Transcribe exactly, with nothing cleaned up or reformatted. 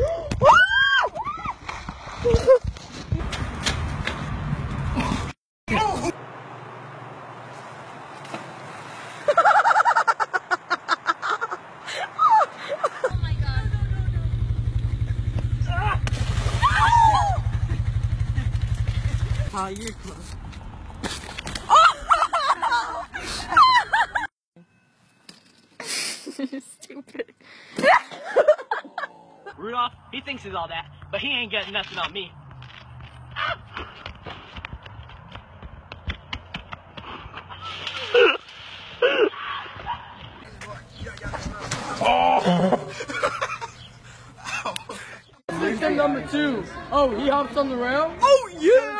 Oh, you're close. Stupid. Rudolph, he thinks he's all that, but he ain't getting nothing on me. Victim number two. Oh, he hops on the rail? Oh, yeah!